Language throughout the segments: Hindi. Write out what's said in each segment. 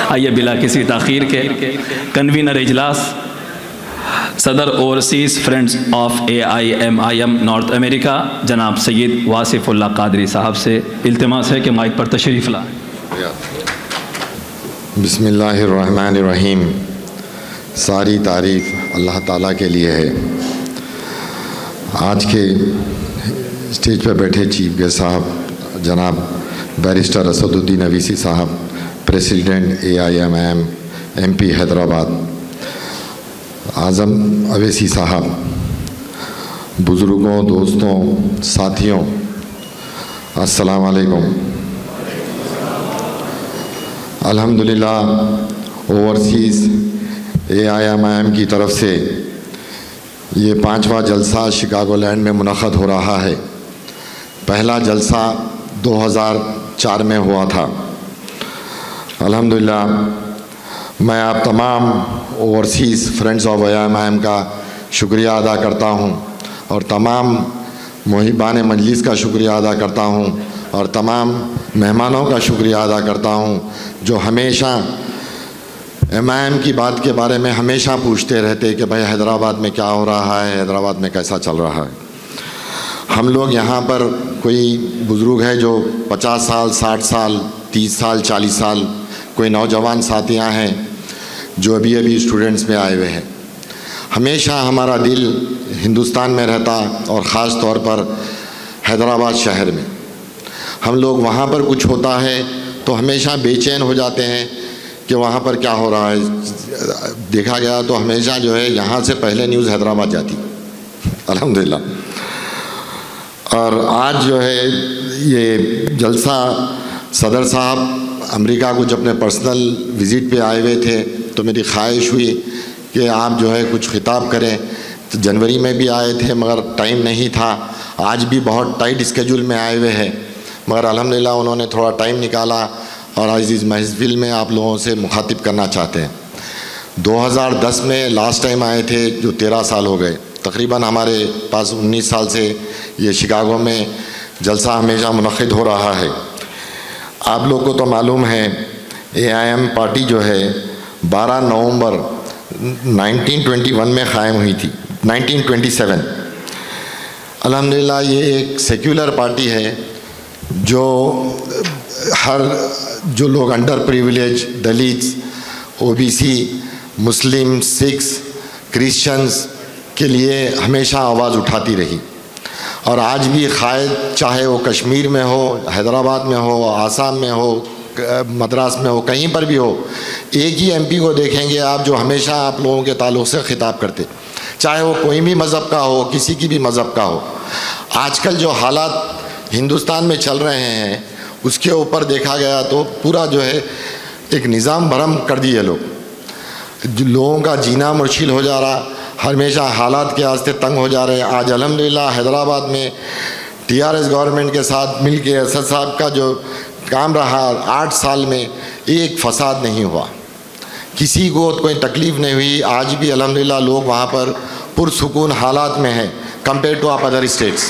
आइए बिला किसी ताख़ीर के कन्वीनर इजलास सदर Overseas Friends of AIMIM North America जनाब सैयद वासिफ़ुल्लाह कादरी साहब से इल्तिमास है कि माइक पर तशरीफ़ लाएं। बिस्मिल्लाहिर्रहमानिर्रहीम। सारी तारीफ़ अल्लाह ताला के लिए है। आज के स्टेज पर बैठे चीफ गेस्ट साहब जनाब बैरिस्टर असदुद्दीन अवीसी साहब, president AIMIM MP Hyderabad, Azam Owaisi साहब, बुज़ुर्गों, दोस्तों, साथियों, अस्सलाम वालेकुम। अल्हम्दुलिल्लाह ओवरसीज़ AIMIM की तरफ से ये 5वां जलसा शिकागोलैंड में मुनक़्क़द हो रहा है। पहला जलसा 2004 में हुआ था। अल्हम्दुलिल्लाह मैं आप तमाम ओवरसीज़ फ्रेंड्स ऑफ AIMIM का शुक्रिया अदा करता हूँ और तमाम मुहिबान मजलिस का शुक्रिया अदा करता हूँ और तमाम मेहमानों का शुक्रिया अदा करता हूँ जो हमेशा MIM की बात के बारे में हमेशा पूछते रहते कि भाई हैदराबाद में क्या हो रहा है, हैदराबाद में कैसा चल रहा है। हम लोग यहाँ पर कोई बुज़ुर्ग है जो 50 साल, 60 साल, 30 साल, 40 साल, कोई नौजवान साथियाँ हैं जो अभी अभी स्टूडेंट्स में आए हुए हैं। हमेशा हमारा दिल हिंदुस्तान में रहता और ख़ास तौर पर हैदराबाद शहर में। हम लोग वहाँ पर कुछ होता है तो हमेशा बेचैन हो जाते हैं कि वहाँ पर क्या हो रहा है। देखा गया तो हमेशा जो है यहाँ से पहले न्यूज़ हैदराबाद जाती, अल्हम्दुलिल्लाह। और आज जो है ये जलसा सदर साहब अमेरिका कुछ अपने पर्सनल विज़िट पे आए हुए थे तो मेरी ख्वाहिश हुई कि आप जो है कुछ खिताब करें। तो जनवरी में भी आए थे मगर टाइम नहीं था, आज भी बहुत टाइट स्केड्यूल में आए हुए हैं मगर अल्हम्दुलिल्लाह उन्होंने थोड़ा टाइम निकाला और आज इस महफिल में आप लोगों से मुखातिब करना चाहते हैं। 2010 में लास्ट टाइम आए थे जो 13 साल हो गए। तकरीबन हमारे पास 19 साल से ये शिकागो में जलसा हमेशा मुनक़्क़िद हो रहा है। आप लोग को तो मालूम है AIM पार्टी जो है 12 नवंबर 1921 में क़ायम हुई थी, 1927। अल्हम्दुलिल्लाह ये एक सेक्युलर पार्टी है जो हर जो लोग under privilege, Dalits, OBC, Muslim, Sikhs, Christians के लिए हमेशा आवाज़ उठाती रही और आज भी चाहे वो कश्मीर में हो, हैदराबाद में हो, आसाम में हो, मद्रास में हो, कहीं पर भी हो, एक ही MP को देखेंगे आप जो हमेशा आप लोगों के ताल्लुक़ से ख़िताब करते, चाहे वो कोई भी मज़हब का हो, किसी की भी मज़हब का हो। आजकल जो हालात हिंदुस्तान में चल रहे हैं उसके ऊपर देखा गया तो पूरा जो है एक निज़ाम भरम कर दिए लोग। लोगों का जीना मुश्किल हो जा रहा, हमेशा हालात के वास्ते तंग हो जा रहे हैं। आज अल्हम्दुलिल्लाह हैदराबाद में TRS गवर्नमेंट के साथ मिल के असद साहब का जो काम रहा 8 साल में एक फसाद नहीं हुआ, किसी को कोई तकलीफ़ नहीं हुई। आज भी अल्हम्दुलिल्लाह लोग वहाँ पर पुरसुकून हालात में हैं कंपेयर टू आप अदर स्टेट्स।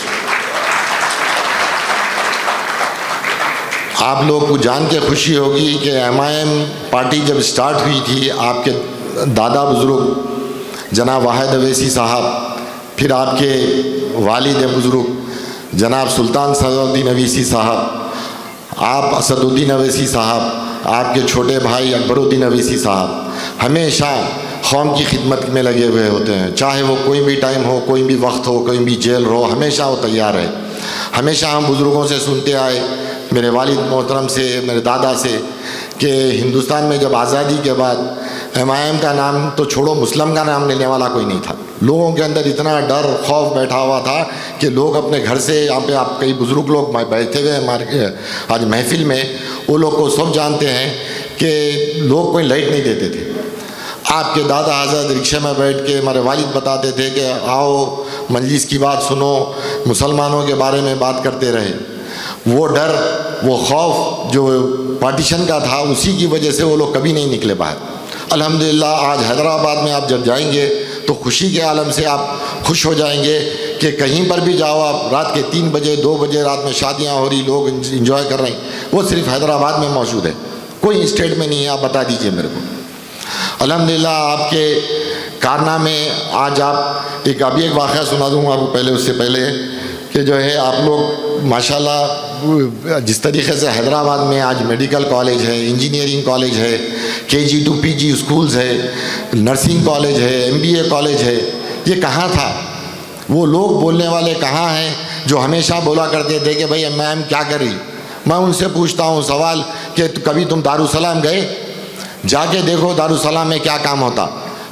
आप लोग को जान के खुशी होगी कि MIM पार्टी जब स्टार्ट हुई थी आपके दादा बुज़ुर्ग जनाब वाहिद अवैसी साहब, फिर आपके वालिद बुज़ुर्ग जनाब सुल्तान सदरुद्दीन अवीसी साहब, आप असदुद्दीन अवैसी साहब, आपके छोटे भाई अकबरुद्दीन अवैसी साहब हमेशा कौम की खिदमत में लगे हुए होते हैं। चाहे वो कोई भी टाइम हो, कोई भी वक्त हो, कोई भी जेल हो, हमेशा वो तैयार है। हमेशा हम बुज़ुर्गों से सुनते आए, मेरे वालिद मोहतरम से, मेरे दादा से, कि हिंदुस्तान में जब आज़ादी के बाद MIM का नाम तो छोड़ो, मुस्लिम का नाम लेने वाला कोई नहीं था। लोगों के अंदर इतना डर खौफ बैठा हुआ था कि लोग अपने घर से, यहाँ पे आप कई बुज़ुर्ग लोग बैठे हुए हमारे आज महफिल में, वो लोग को सब जानते हैं कि लोग कोई लाइट नहीं देते थे। आपके दादा हज़रत रिक्शे में बैठ के हमारे वालिद बताते थे कि आओ मजलिस की बात सुनो, मुसलमानों के बारे में बात करते रहे। वो डर, वो खौफ जो पार्टीशन का था, उसी की वजह से वो लोग कभी नहीं निकले बाहर। अल्हम्दुलिल्लाह आज हैदराबाद में आप जब जाएंगे तो खुशी के आलम से आप खुश हो जाएंगे कि कहीं पर भी जाओ आप, रात के 3 बजे 2 बजे रात में शादियां हो रही, लोग इंजॉय कर रहे हैं, वो सिर्फ हैदराबाद में मौजूद है। कोई स्टेट में नहीं है, आप बता दीजिए मेरे को। अल्हम्दुलिल्लाह आपके कारनामे, आज आप अभी एक वाक़या सुना दूँगा आपको पहले, उससे पहले कि जो है आप लोग माशाल्लाह जिस तरीके से हैदराबाद में आज मेडिकल कॉलेज है, इंजीनियरिंग कॉलेज है, KG to PG स्कूल्स है, नर्सिंग कॉलेज है, MBA कॉलेज है, ये कहाँ था? वो लोग बोलने वाले कहाँ हैं जो हमेशा बोला करते थे कि भाई मैम क्या कर रही? मैं उनसे पूछता हूँ सवाल कि कभी तुम दारुसलाम गए? जाके देखो दारुसलाम में क्या काम होता।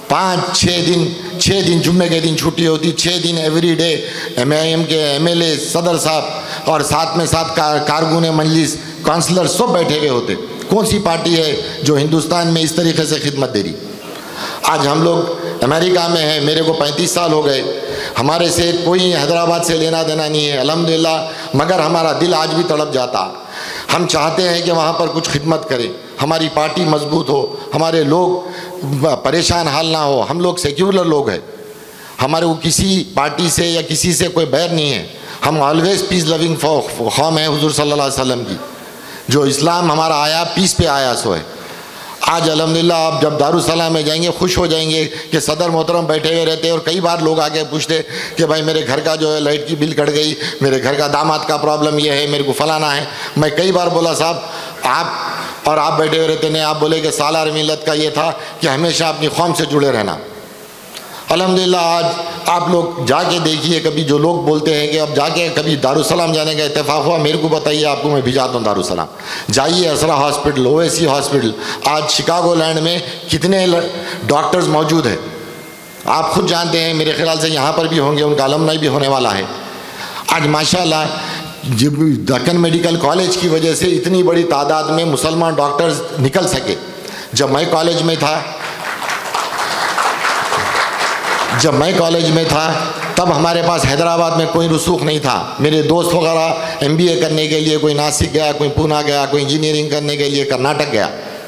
6 दिन जुम्मे के दिन छुट्टी होती, 6 दिन एवरी डे MIM के MLA सदर साहब और साथ में साथ कारकुन मजलिस काउंसलर सब बैठे हुए होते। कौन सी पार्टी है जो हिंदुस्तान में इस तरीके से खिदमत दे रही? आज हम लोग अमेरिका में हैं, मेरे को 35 साल हो गए, हमारे से कोई हैदराबाद से लेना देना नहीं है अल्हम्दुलिल्लाह, मगर हमारा दिल आज भी तड़प जाता। हम चाहते हैं कि वहाँ पर कुछ खिदमत करें, हमारी पार्टी मजबूत हो, हमारे लोग परेशान हाल ना हो। हम लोग सेक्युलर लोग हैं, हमारे को किसी पार्टी से या किसी से कोई बैर नहीं है। हम ऑलवेज पीस लविंग कौम है हुजूर सल्लल्लाहु अलैहि वसल्लम की, जो इस्लाम हमारा आया पीस पे आया सो है। आज अल्हम्दुलिल्लाह आप जब दारुसलाम में जाएंगे खुश हो जाएंगे कि सदर मोहतरम बैठे हुए रहते हैं। और कई बार लोग आके पूछते कि भाई मेरे घर का जो है लाइट की बिल कट गई, मेरे घर का दामाद का प्रॉब्लम ये है, मेरे को फलाना है। मैं कई बार बोला साहब आप बैठे हुए रहते नहीं, आप बोले कि सालार मिलत का ये था कि हमेशा अपनी कौम से जुड़े रहना। अल्हम्दुलिल्लाह आज आप लोग जाके देखिए, कभी जो लोग बोलते हैं कि अब जाके कभी दारुसलाम जाने का इत्तेफाक हुआ, मेरे को बताइए, आपको मैं भिजाता हूँ दारुसलाम। जाइए असरा हॉस्पिटल, OAC हॉस्पिटल, आज शिकागो लैंड में कितने डॉक्टर्स मौजूद हैं आप खुद जानते हैं, मेरे ख्याल से यहाँ पर भी होंगे, उनका अलमनाई भी होने वाला है। आज माशाल्लाह जब दक्कन मेडिकल कॉलेज की वजह से इतनी बड़ी तादाद में मुसलमान डॉक्टर्स निकल सके। जब मैं कॉलेज में था तब हमारे पास हैदराबाद में कोई रसूख नहीं था। मेरे दोस्त वगैरह MBA करने के लिए कोई नासिक गया, कोई पूना गया, कोई इंजीनियरिंग करने के लिए कर्नाटक गया।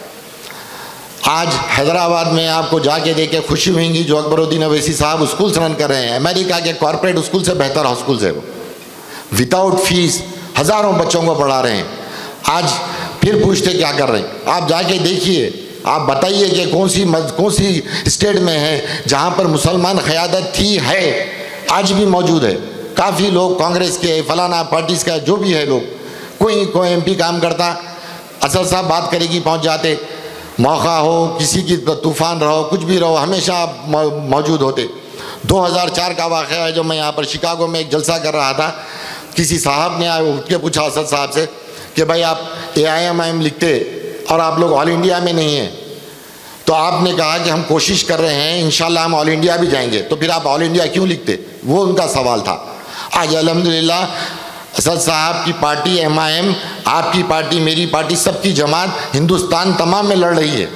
आज हैदराबाद में आपको जाके देख के खुशी होगी, जो अकबरुद्दीन अवैसी साहब स्कूल्स रन कर रहे हैं, अमेरिका के कॉर्पोरेट स्कूल से बेहतर स्कूल्स है वो, विदाउट फीस हज़ारों बच्चों को पढ़ा रहे हैं। आज फिर पूछते क्या कर रहे हैं? आप जाके देखिए, आप बताइए कि कौन सी स्टेट में है जहाँ पर मुसलमान क़यादत थी, है, आज भी मौजूद है। काफ़ी लोग कांग्रेस के, फलाना पार्टीज़ का जो भी है लोग, कोई MP काम करता, असद साहब बात करेगी पहुँच जाते, मौका हो किसी की तूफ़ान रहो कुछ भी रहो हमेशा आप मौजूद होते। 2004 का वाक़या है, जब मैं यहाँ पर शिकागो में एक जलसा कर रहा था, किसी साहब ने उठ के पूछा असद साहब से कि भाई आप AIM लिखते और आप लोग ऑल इंडिया में नहीं हैं, तो आपने कहा कि हम कोशिश कर रहे हैं, इंशाल्लाह हम ऑल इंडिया भी जाएंगे, तो फिर आप ऑल इंडिया क्यों लिखते? वो उनका सवाल था। आज अल्हम्दुलिल्लाह असद साहब की पार्टी MIM, आपकी पार्टी, मेरी पार्टी, सबकी जमात हिंदुस्तान तमाम में लड़ रही है।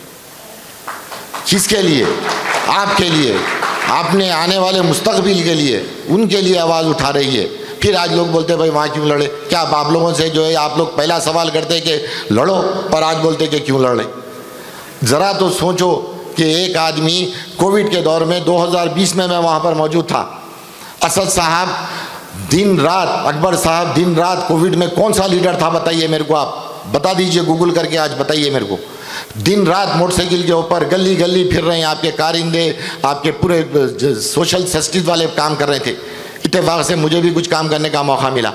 किसके लिए? आपके लिए, आपने आने वाले मुस्तकबिल के लिए, उनके लिए आवाज़ उठा रही है। फिर आज लोग बोलते भाई वहाँ क्यों लड़े? क्या आप लोगों से जो है आप लोग पहला सवाल करते कि लड़ो, पर आज बोलते कि क्यों लड़े? ज़रा तो सोचो कि एक आदमी कोविड के दौर में 2020 में मैं वहाँ पर मौजूद था, असद साहब दिन रात, अकबर साहब दिन रात, कोविड में कौन सा लीडर था बताइए मेरे को, आप बता दीजिए, गूगल करके आज बताइए मेरे को। दिन रात मोटरसाइकिल के ऊपर गली गली फिर रहे हैं, आपके कारिंदे, आपके पूरे सोशल जस्टिस वाले काम कर रहे थे। इत्तेफाक से मुझे भी कुछ काम करने का मौका मिला।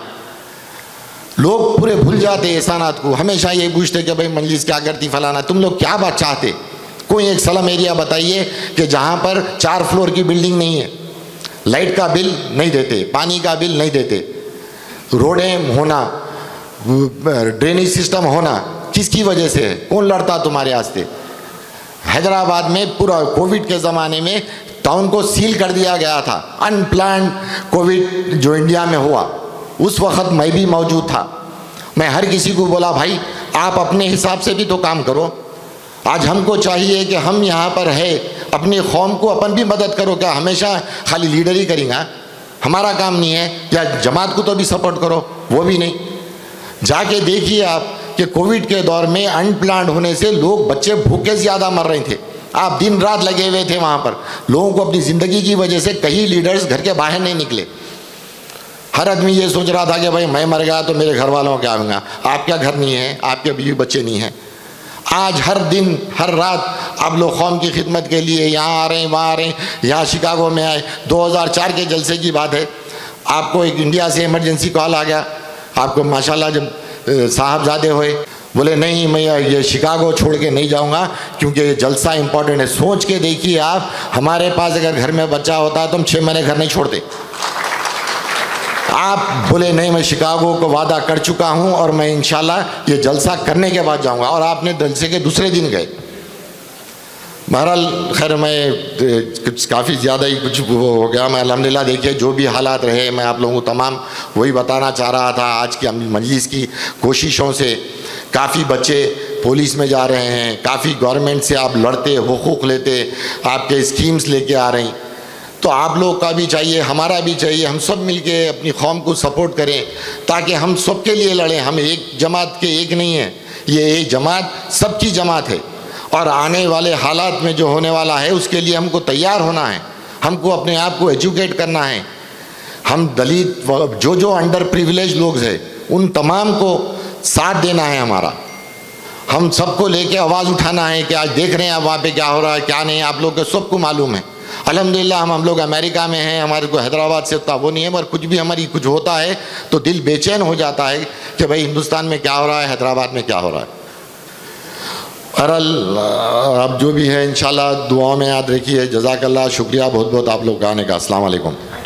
लोग पूरे भूल जाते एहसानात को, हमेशा ये पूछते कि भाई मजलिस क्या करती, फलाना, तुम लोग क्या बात चाहते? कोई एक स्लम एरिया बताइए कि जहाँ पर 4 फ्लोर की बिल्डिंग नहीं है, लाइट का बिल नहीं देते, पानी का बिल नहीं देते, रोडें होना, ड्रेनेज सिस्टम होना, किसकी वजह से है? कौन लड़ता तुम्हारे वास्ते? हैदराबाद में पूरा कोविड के ज़माने में टाउन को सील कर दिया गया था, अनप्लान्ड कोविड जो इंडिया में हुआ, उस वक़्त मैं भी मौजूद था। मैं हर किसी को बोला भाई आप अपने हिसाब से भी तो काम करो। आज हमको चाहिए कि हम यहाँ पर है, अपनी कौम को अपन भी मदद करो। क्या हमेशा खाली लीडर ही करेंगे? हमारा काम नहीं है? या जमात को तो भी सपोर्ट करो, वो भी नहीं। जाके देखिए आप कि कोविड के दौर में अनप्लान्ड होने से लोग, बच्चे भूखे ज़्यादा मर रहे थे, आप दिन रात लगे हुए थे वहाँ पर। लोगों को अपनी ज़िंदगी की वजह से कई लीडर्स घर के बाहर नहीं निकले। हर आदमी ये सोच रहा था कि भाई मैं मर गया तो मेरे घर वालों को क्या होगा। आपका घर नहीं है, आपके बीवी बच्चे नहीं हैं, आज हर दिन हर रात आप लोग कौम की खिदमत के लिए यहाँ आ रहे हैं, वहाँ आ रहे हैं। यहाँ शिकागो में आए, 2004 के जलसे की बात है, आपको एक इंडिया से इमरजेंसी कॉल आ गया, आपको माशाल्लाह जब साहबजादे हुए, बोले नहीं मैं ये शिकागो छोड़ के नहीं जाऊंगा क्योंकि ये जलसा इंपॉर्टेंट है। सोच के देखिए आप, हमारे पास अगर घर में बच्चा होता है तो हम 6 महीने घर नहीं छोड़ते। आप बोले नहीं मैं शिकागो को वादा कर चुका हूं और मैं इंशाल्लाह ये जलसा करने के बाद जाऊंगा, और आपने जलसे के दूसरे दिन गए। बहरहाल खैर मैं काफ़ी ज़्यादा ही कुछ वो हो गया। मैं अल्हम्दुलिल्लाह देखिए जो भी हालात रहे मैं आप लोगों को तमाम वही बताना चाह रहा था। आज की मजलिस की कोशिशों से काफ़ी बच्चे पुलिस में जा रहे हैं, काफ़ी गवर्नमेंट से आप लड़ते, हुकूक लेते, आपके स्कीम्स लेके आ रही। तो आप लोग का भी चाहिए, हमारा भी चाहिए, हम सब मिलके अपनी कौम को सपोर्ट करें ताकि हम सबके लिए लड़ें। हम एक जमात के एक नहीं हैं, ये एक जमात सबकी जमात है, और आने वाले हालात में जो होने वाला है उसके लिए हमको तैयार होना है, हमको अपने आप को एजुकेट करना है। हम दलित जो अंडर प्रिविलेज लोग हैं उन तमाम को साथ देना है हमारा। हम सबको लेके आवाज़ उठाना है कि आज देख रहे हैं आप वहाँ पे क्या हो रहा है क्या नहीं, आप लोग को सबको मालूम है। अल्हम्दुलिल्लाह हम लोग अमेरिका में हैं, हमारे को हैदराबाद से उतना वो नहीं है, मगर कुछ भी हमारी कुछ होता है तो दिल बेचैन हो जाता है कि भाई हिंदुस्तान में क्या हो रहा है, हैदराबाद में क्या हो रहा है। बहरहाल अब जो भी है इंशाल्लाह दुआओं में याद रखिए। जज़ाकल्लाह, शुक्रिया बहुत बहुत आप लोग का आने का। अस्सलाम वालेकुम।